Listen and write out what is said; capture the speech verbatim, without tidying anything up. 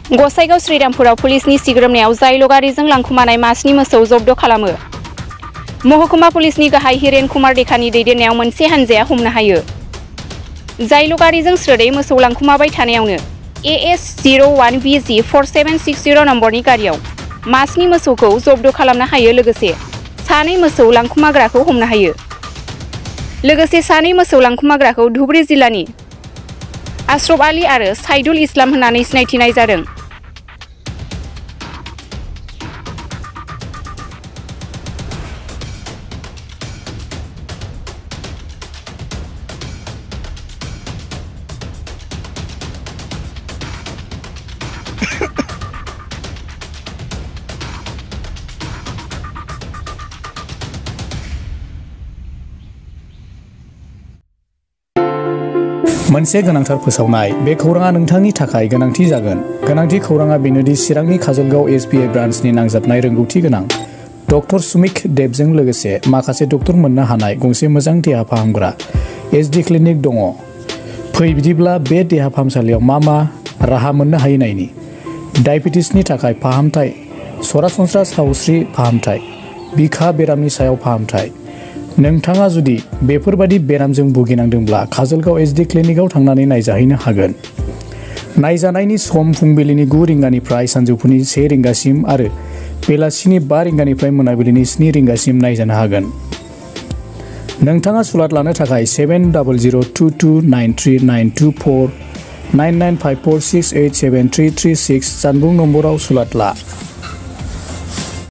गसाइगाव श्रीरामपुराव पुलिसनि सिग्रोमनायाव जायल' गारिजों लांखुमानाय मास्नि मोसौ जब्द खालामो। महकुमा पुलिसनि गाहाय हिरेन कुमार देखानि दैदेननायाव मोनसे हानजाया हमनो हायो। जायल' गारिजों स्रोदै मोसौ लांखुमाबाय थानायावनो ए एस जिर' वान भि जि फर सेभेन सिक्स जिर' नम्बरनि गारियाव मास्नि मोसौखौ जब्द खालामनो हायो। लोगोसे सानै मोसौ लांखुमाग्राखौ हमनो हायो। लोगोसे सानै मोसौ लांखुमाग्राखौ धुबुरी जिल्लानि आश्रफ आली आरो साइदुल इस्लाम होननानै सिनायथिनाय जादों। मोनसे गोनांथार फोसावनाय। बे खौराङा नोंथांनि थाखाय गोनांथि जागोन। गोनांथि खौराङा बेनोदि चिरांनि काजलगाव एस बि आइ ब्रान्चनि नांजाबनाय रोंगौथि गोनां डक्टर सुमिक देबजों लोगोसे माखासे डक्टर मोननो हानाय गंसे मोजां देहा फाहामग्रा एस डि क्लिनिक दङ। फै बिदिब्ला बे देहा फाहामसालियाव मा मा राहा मोननो हायो नायनि। डायबेटिसनि थाखाय फाहामथाय, सरासनस्रा सावस्रि फाहामथाय, बिखा बेरामनि सायाव फाहामथाय। नोंथाङा जुदि बेफोरबादि बेरामजों भुगिनांदोंब्ला काजलगाव एस डि क्लिनिकआव थांनानै नायजाहैनो हागोन। नायजानायनि सम फुंबिलिनि गु रिंगानिफ्राय सानजौफुनि से रिंगासिम आरो बेलासिनि बा रिंगानिफ्राय मोनाबिलिनि स्नि रिंगासिम नायजानो हागोन। नोंथाङा सुलाद लानो थाखाय seven double zero' two two nine three nine two four nine nine five four six eight seven three three six जानबुं नम्बराव सुलाद ला।